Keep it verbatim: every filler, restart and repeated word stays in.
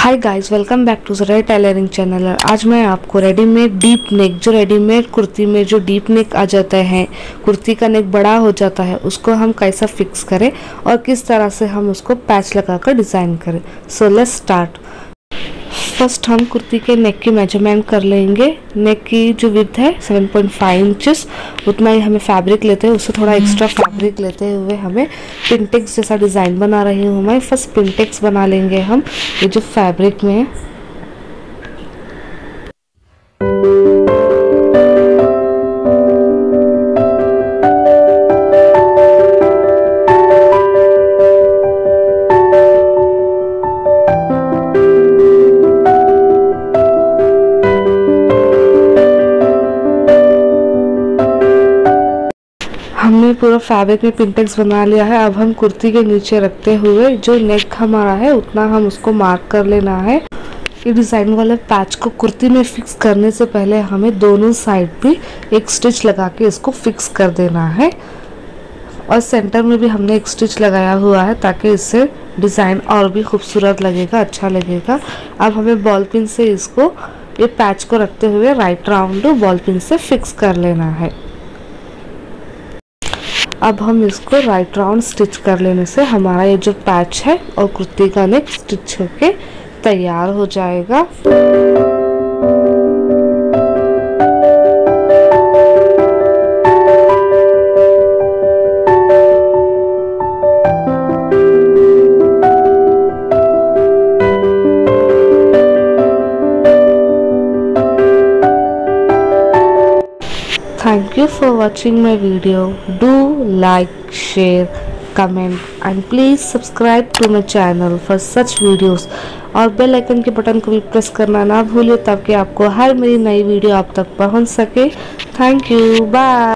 Hi guys, welcome back to Zara tailoring channel. आज मैं आपको रेडीमेड डीप नेक, जो रेडीमेड कुर्ती में जो डीप नेक आ जाता है, कुर्ती का नेक बड़ा हो जाता है, उसको हम कैसा फिक्स करें और किस तरह से हम उसको पैच लगाकर डिज़ाइन करें। So let's start. फर्स्ट हम कुर्ती के नेक की मेजरमेंट कर लेंगे। नेक की जो विड्थ है सेवन पॉइंट फाइव इंचेस, उतना ही हमें फैब्रिक लेते हैं। उससे थोड़ा एक्स्ट्रा फैब्रिक लेते हुए हमें पिंटेक्स जैसा डिज़ाइन बना रही हूँ मैं। फर्स्ट पिंटेक्स बना लेंगे हम, ये जो फैब्रिक में है। हमने पूरा फैब्रिक में पिंटेक्स बना लिया है। अब हम कुर्ती के नीचे रखते हुए जो नेक हमारा है उतना हम उसको मार्क कर लेना है। ये डिज़ाइन वाले पैच को कुर्ती में फिक्स करने से पहले हमें दोनों साइड भी एक स्टिच लगा के इसको फिक्स कर देना है। और सेंटर में भी हमने एक स्टिच लगाया हुआ है ताकि इससे डिज़ाइन और भी खूबसूरत लगेगा, अच्छा लगेगा। अब हमें बॉल पिन से इसको, ये पैच को रखते हुए राइट राउंड बॉल पिन से फिक्स कर लेना है। अब हम इसको राइट राउंड स्टिच कर लेने से हमारा ये जो पैच है और कुर्ती का नेक स्टिच होके तैयार हो जाएगा। Thank you for watching my video. Do like, share, comment and please subscribe to my channel for such videos। और बेल आइकन के बटन को भी प्रेस करना ना भूलिए ताकि आपको हर मेरी नई वीडियो आप तक पहुंच सके। Thank you, bye.